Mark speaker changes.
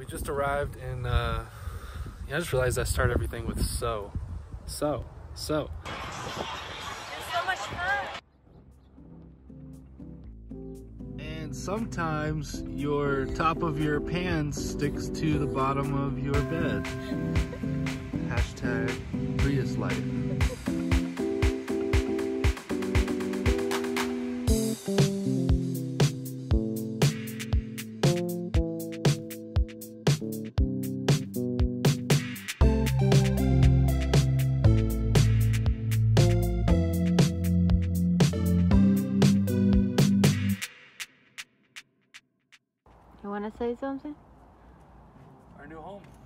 Speaker 1: We just arrived in, yeah, I just realized I start everything with so.
Speaker 2: It's so much fun.
Speaker 1: And sometimes your top of your pants sticks to the bottom of your bed. Hashtag Prius life.
Speaker 2: You want to say something?
Speaker 1: Our new home.